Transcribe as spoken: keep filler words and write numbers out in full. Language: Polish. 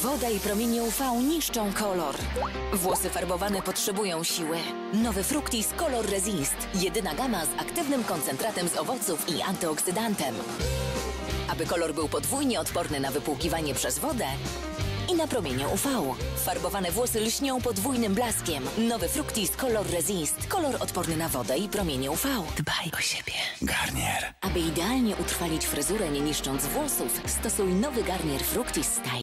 Woda i promienie U V niszczą kolor. Włosy farbowane potrzebują siły. Nowy Fructis Color Resist. Jedyna gama z aktywnym koncentratem z owoców i antyoksydantem. Aby kolor był podwójnie odporny na wypłukiwanie przez wodę i na promienie U V. Farbowane włosy lśnią podwójnym blaskiem. Nowy Fructis Color Resist. Kolor odporny na wodę i promienie U V. Dbaj o siebie. Garnier. Aby idealnie utrwalić fryzurę, nie niszcząc włosów, stosuj nowy Garnier Fructis Style.